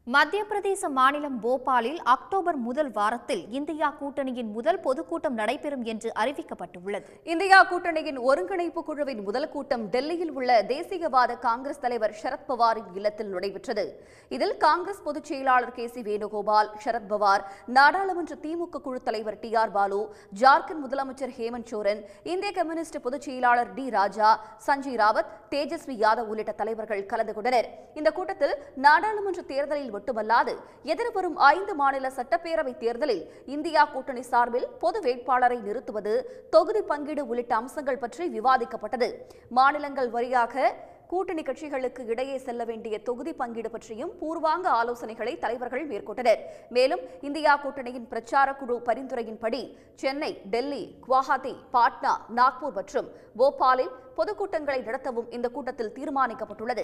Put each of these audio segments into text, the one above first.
மத்திய பிரதேச மாநிலம் போபாலில் அக்டோபர் முதல் வாரத்தில் இந்தியா கூட்டணியின் முதல் பொதுக்கூட்டம் நடைபெறும் என்று அறிவிக்கப்பட்டுள்ளது. இந்தியா கூட்டணியின் ஒருங்கிணைப்பு குழுவின் முதல் கூட்டம் டெல்லியில் உள்ள தேசியவாத காங்கிரஸ் தலைவர் சரத்பவாரின் இல்லத்தில் நடைபெற்றது. இதில் காங்கிரஸ் பொதுச் செயலாளர் கே.சி. வேணுகோபால், சரத்பவார், நாடாளுமன்ற திமுக குழு தலைவர் டி.ஆர். பாலு, ஜார்க்கண்ட் முதலமைச்சர் ஹேமந்த் சோரன், இந்திய கம்யூனிஸ்ட் பொதுச் செயலாளர் டி. ராஜா, சஞ்சய் ராவத், தேஜஸ்வி யாதவ் உள்ளிட்ட தலைவர்கள் கலந்து கொண்டனர். இந்த கூட்டத்தில் நாடாளுமன்ற தேர்தலில் மட்டுமல்லாது எதிர்வரும் 5 மாநில சட்டப்பேரவை தேர்தலில் இந்தியா கூட்டணி சார்பில் பொது வேட்பாளரை நிறுத்துவது, தொகுதி பங்கீடு உள்ளிட்ட அம்சங்கள் பற்றி விவாதிக்கப்பட்டது. மாநிலங்கள் வாரியாக கூட்டணி கட்சிகளுக்கு இடையே செல்ல வேண்டிய தொகுதி பங்கீடு பற்றியும் பூர்வாங்க ஆலோசனைகளை தலைவர்கள் மேற்கொண்டனர். மேலும் இந்தியா கூட்டணியின் பிரச்சார குழு பரிந்துரையின்படி சென்னை, டெல்லி, குவாஹாத்தி, பாட்னா, நாக்பூர் மற்றும் போபாலில் பொதுக்கூட்டங்களை நடத்தவும் இந்த கூட்டத்தில் தீர்மானிக்கப்பட்டுள்ளது.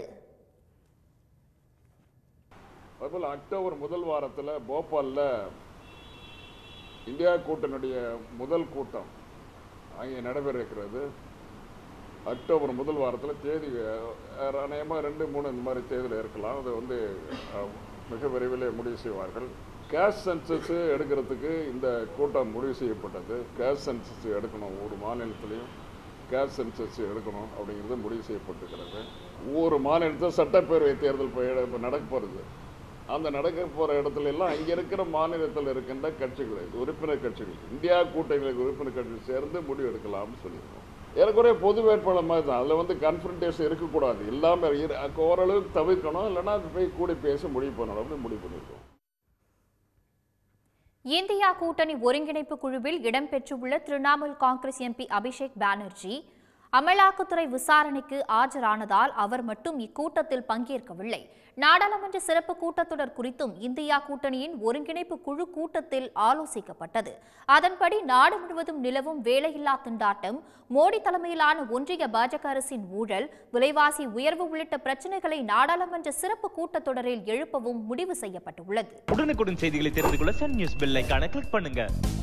அதுபோல் அக்டோபர் முதல் வாரத்தில் போபாலில் இந்தியா கூட்டணியுடைய முதல் கூட்டம் அங்கே நடைபெற இருக்கிறது. அக்டோபர் முதல் வாரத்தில் தேதி அநேகமாக 2-3 இந்த மாதிரி தேதியில் இருக்கலாம். அது மிக விரைவில் முடிவு செய்வார்கள். கேஷ் சென்சஸ் எடுக்கிறதுக்கு இந்த கூட்டம் முடிவு செய்யப்பட்டது. கேஷ் சென்சஸ் எடுக்கணும், ஒவ்வொரு மாநிலத்திலையும் கேஷ் சென்சஸ் எடுக்கணும் அப்படிங்கிறது முடிவு செய்யப்பட்டிருக்கிறது. ஒவ்வொரு மாநிலத்தில் சட்டப்பேரவை தேர்தல் நடக்க போகிறது. அந்த நடக்க போகிற இடத்துல எல்லாம் அங்கே இருக்கிற மாநிலத்தில் இருக்கின்ற கட்சிகள், உறுப்பினர் கட்சிகள், இந்தியா கூட்டணிகளுக்கு உறுப்பினர் கட்சிகள் சேர்ந்து முடிவு எடுக்கலாம்னு சொல்லியிருக்கோம். ஏறக்குறைய பொது வேட்பாளர் மாதிரி தான். அதில் கன்ஃபரன்டேஷன் இருக்கக்கூடாது, எல்லாமே ஓரளவுக்கு தவிர்க்கணும், இல்லைன்னா அது போய் கூடி பேச முடிவு பண்ணணும் அப்படின்னு முடிவு பண்ணியிருக்கோம். இந்தியா கூட்டணி ஒருங்கிணைப்பு குழுவில் இடம்பெற்றுள்ள திரிணாமுல் காங்கிரஸ் எம்பி அபிஷேக் பானர்ஜி அமலாக்கத்துறை விசாரணைக்கு ஆஜரானதால் அவர் மட்டும் இக்கூட்டத்தில் பங்கேற்கவில்லை. நாடாளுமன்ற சிறப்பு கூட்டத்தொடர் குறித்தும் இந்தியா கூட்டணியின் ஒருங்கிணைப்பு குழு கூட்டத்தில் ஆலோசிக்கப்பட்டது. அதன்படி நாடு முழுவதும் நிலவும் வேலையில்லா திண்டாட்டம், மோடி தலைமையிலான ஒன்றிய பாஜக அரசின் ஊழல், விலைவாசி உயர்வு உள்ளிட்ட பிரச்சினைகளை நாடாளுமன்ற சிறப்பு கூட்டத்தொடரில் எழுப்பவும் முடிவு செய்யப்பட்டுள்ளது. உடனுக்குடன் செய்திகளை தெரிந்து கொள்ள சன் நியூஸ் பெல் ஐகானை கிளிக் பண்ணுங்க.